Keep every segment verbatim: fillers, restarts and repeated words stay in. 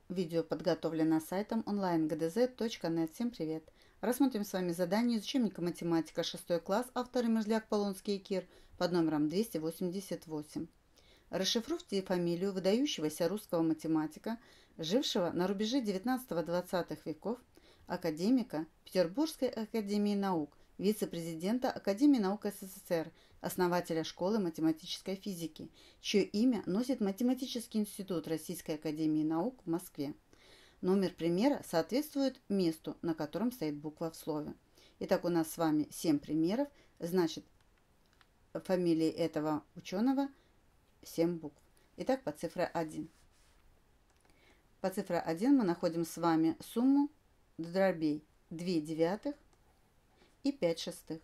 Видео подготовлено сайтом онлайн гэ дэ зет точка нет. Всем привет! Рассмотрим с вами задание из учебника математика шестой класс, авторы Мерзляк, Полонский и Кир, под номером двести восемьдесят восемь. Расшифруйте фамилию выдающегося русского математика, жившего на рубеже девятнадцатого-двадцатых веков, академика Петербургской академии наук, вице-президента Академии наук эс эс эс эр, основателя школы математической физики, чье имя носит Математический институт Российской академии наук в Москве. Номер примера соответствует месту, на котором стоит буква в слове. Итак, у нас с вами семь примеров, значит, фамилии этого ученого семь букв. Итак, по цифре один. По цифре один мы находим с вами сумму дробей две девятых и пять шестых.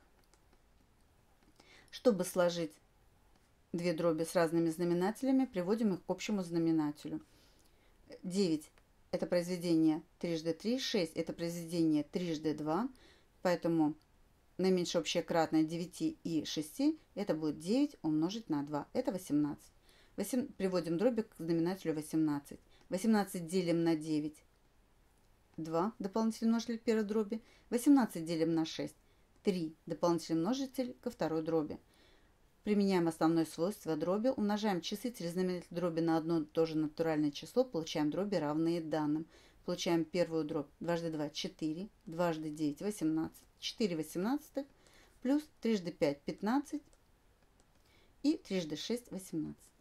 Чтобы сложить две дроби с разными знаменателями, приводим их к общему знаменателю. девять – это произведение трижды три, шесть – это произведение трижды два, поэтому наименьшее общее кратное девяти и шести – это будет девять умножить на два, это восемнадцать. восемь, приводим дроби к знаменателю восемнадцать. восемнадцать делим на девять, два, дополнительный множитель к первой дроби. восемнадцать делим на шесть, три, дополнительный множитель ко второй дроби. Применяем основное свойство дроби, умножаем числитель и знаменатель дроби на одно и то же натуральное число, получаем дроби, равные данным. Получаем первую дробь дважды два – четыре, дважды девять – восемнадцать, четыре восемнадцатых, плюс трижды пять – пятнадцать и трижды шесть – восемнадцать.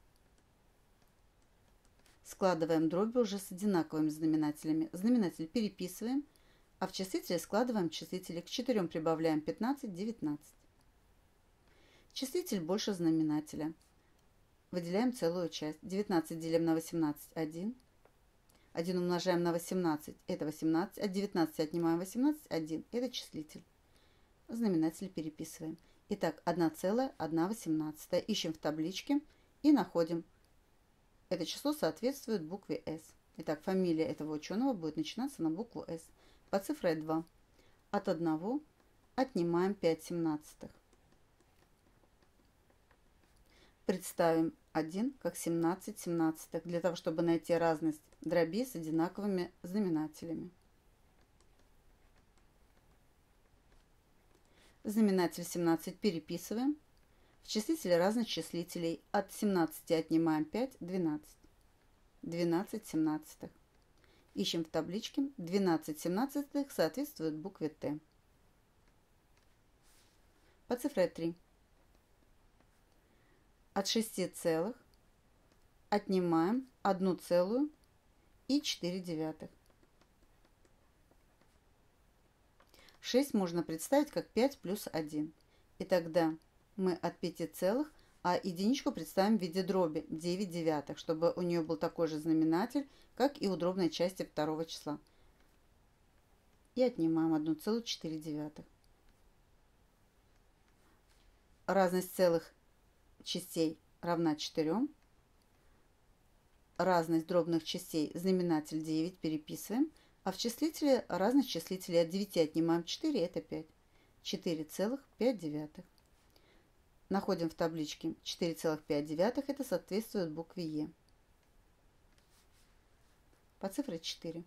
Складываем дроби уже с одинаковыми знаменателями. Знаменатель переписываем, а в числителе складываем числители. К четырем прибавляем пятнадцать – девятнадцать. Числитель больше знаменателя. Выделяем целую часть. девятнадцать делим на восемнадцать – один. один умножаем на восемнадцать – это восемнадцать. От девятнадцати отнимаем восемнадцать – один. Это числитель. Знаменатель переписываем. Итак, одна целая одна восемнадцатая. Ищем в табличке и находим. Это число соответствует букве S. Итак, фамилия этого ученого будет начинаться на букву S. По цифре два. От одного отнимаем пять семнадцатых. Представим один как семнадцать семнадцатых, для того, чтобы найти разность дробей с одинаковыми знаменателями. Знаменатель семнадцать переписываем. В числителе разность числителей. От семнадцати отнимаем пять – двенадцать. двенадцать семнадцатых. Ищем в табличке. двенадцать семнадцатых соответствует букве Т. По цифре три. От шести целых отнимаем одну целую и четыре девятых. шесть можно представить как пять плюс один. И тогда мы от пяти целых, а единичку представим в виде дроби девять девятых, чтобы у нее был такой же знаменатель, как и у дробной части второго числа. И отнимаем одну целую четыре девятых. Разность целых частей равна четырем. Разность дробных частей знаменатель девять переписываем, а в числителе разность числителей от девяти отнимаем четыре, это пять. четыре целых пять десятых. Находим в табличке четыре целых пять десятых, это соответствует букве Е. По цифре четыре.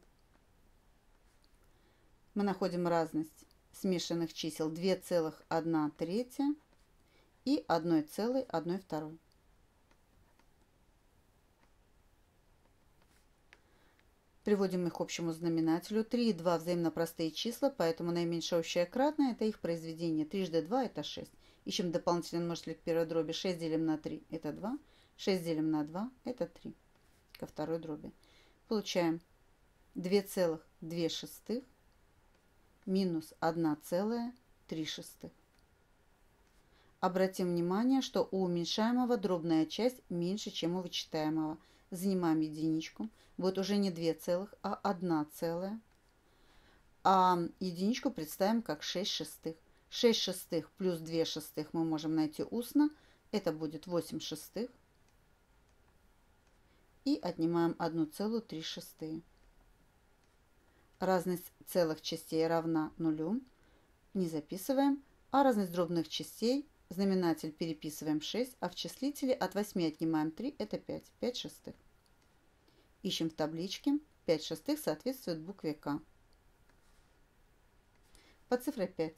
Мы находим разность смешанных чисел два целых одна третья и одна целая одна вторая. Приводим их к общему знаменателю. три и два взаимно простые числа, поэтому наименьшее общее кратное – это их произведение. трижды два – это шесть. Ищем дополнительный множитель к первой дроби. шесть делим на три – это два. шесть делим на два – это три. Ко второй дроби. Получаем два целых две шестых минус одна целая три шестых. Обратим внимание, что у уменьшаемого дробная часть меньше, чем у вычитаемого. Занимаем единичку. Вот уже не два целых, а одна целая. А единичку представим как шесть шестых. шесть шестых плюс два шестых мы можем найти устно. Это будет восемь шестых. И отнимаем одну целую три шестых. Разность целых частей равна нулю. Не записываем. А разность дробных частей знаменатель переписываем шесть, а в числителе от восьми отнимаем три, это пять. пять шестых. Ищем в табличке. пять шестых соответствует букве К. По цифре пять.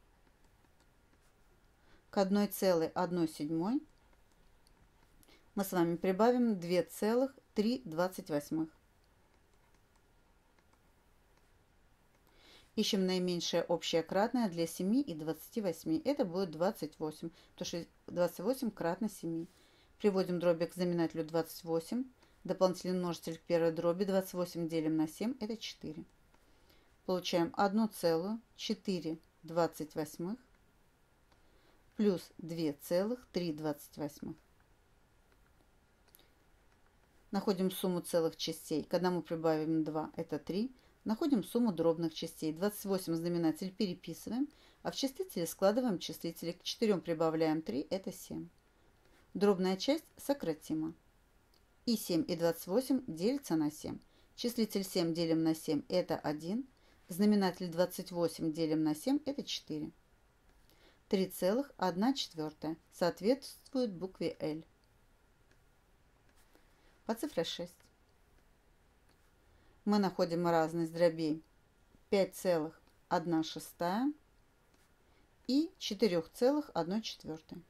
К одной целой одной седьмой мы с вами прибавим две целых три двадцать восьмых. Ищем наименьшее общее кратное для семи и двадцати восьми. Это будет двадцать восемь, потому что двадцать восемь кратно семи. Приводим дробик к знаменателю двадцать восемь. Дополнительный множитель к первой дроби. двадцать восемь делим на семь. Это четыре. Получаем одну целую четыре двадцать восьмых плюс две целых три двадцать восьмых. Находим сумму целых частей. К одному прибавим два. Это три. Находим сумму дробных частей. двадцать восемь знаменатель переписываем, а в числителе складываем числители. К четырем прибавляем три, это семь. Дробная часть сократима. И семь и двадцать восемь делится на семь. Числитель семь делим на семь, это один. Знаменатель двадцать восемь делим на семь, это четыре. три целых одна четвертая соответствует букве Л. По цифре шесть. Мы находим разность дробей пять целых одна шестая и четыре целых одна четвертая.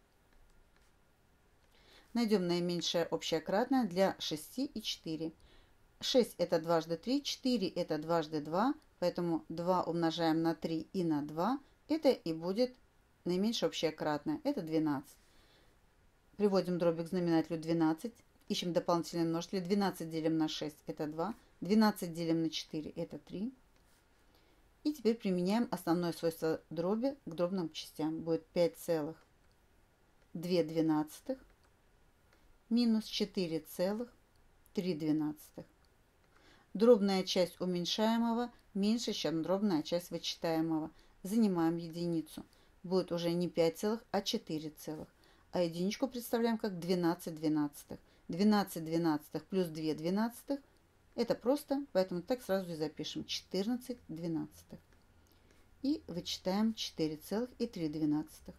Найдем наименьшее общее кратное для шести и четыре. шесть это дважды три, четыре это дважды два, поэтому два умножаем на три и на два. Это и будет наименьшее общее кратное, это двенадцать. Приводим дробик к знаменателю двенадцать. Ищем дополнительные множители. двенадцать делим на шесть, это два. двенадцать делим на четыре, это три. И теперь применяем основное свойство дроби к дробным частям. Будет пять целых две двенадцатых минус четыре целых три двенадцатых. Дробная часть уменьшаемого меньше, чем дробная часть вычитаемого. Занимаем единицу. Будет уже не пять целых, а четыре целых. А единичку представляем как двенадцать двенадцатых. двенадцать двенадцатых плюс две двенадцатых. Это просто, поэтому так сразу и запишем. четырнадцать двенадцатых. И вычитаем четыре целых три десятых.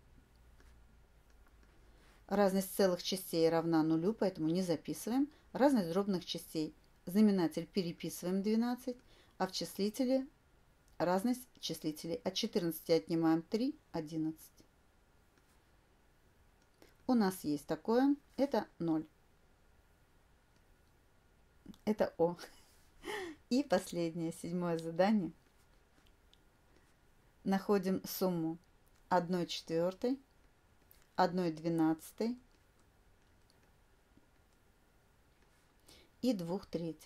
Разность целых частей равна нулю, поэтому не записываем. Разность дробных частей. Знаменатель переписываем двенадцать, а в числителе разность числителей. От четырнадцати отнимаем три, одиннадцать. У нас есть такое, это ноль. Это О. И последнее, седьмое задание. Находим сумму одной четвертой, одной двенадцатой и двух третьих.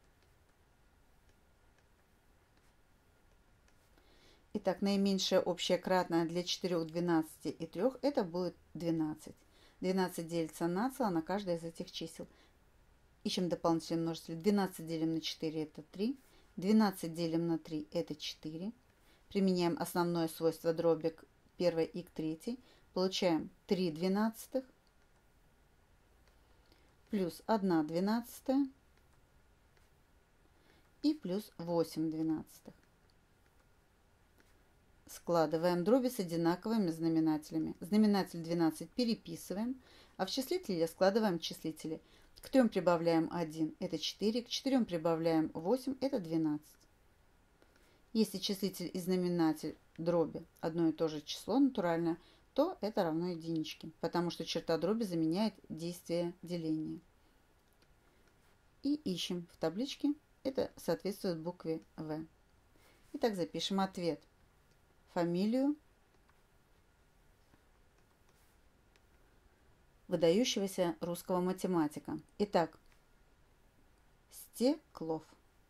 Итак, наименьшее общее кратное для четырёх, двенадцати и трёх это будет двенадцать. двенадцать делится на целое на каждое из этих чисел. Ищем дополнительный множитель. двенадцать делим на четыре это три. двенадцать делим на три это четыре. Применяем основное свойство дроби к первой и к третьей. Получаем три двенадцатых плюс одна двенадцатая и плюс восемь двенадцатых. Складываем дроби с одинаковыми знаменателями. Знаменатель двенадцать переписываем, а в числителе складываем числители. К трем прибавляем один, это четыре, к четырем прибавляем восемь, это двенадцать. Если числитель и знаменатель дроби одно и то же число натуральное, то это равно единичке, потому что черта дроби заменяет действие деления. И ищем в табличке, это соответствует букве В. Итак, запишем ответ. Фамилию выдающегося русского математика. Итак, Стеклов.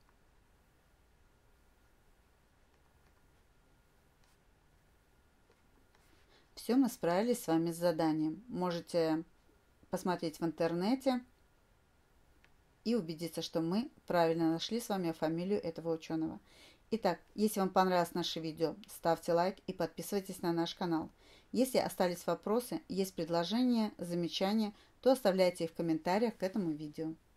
Все, мы справились с вами с заданием. Можете посмотреть в интернете и убедиться, что мы правильно нашли с вами фамилию этого ученого. Итак, если вам понравилось наше видео, ставьте лайк и подписывайтесь на наш канал. Если остались вопросы, есть предложения, замечания, то оставляйте их в комментариях к этому видео.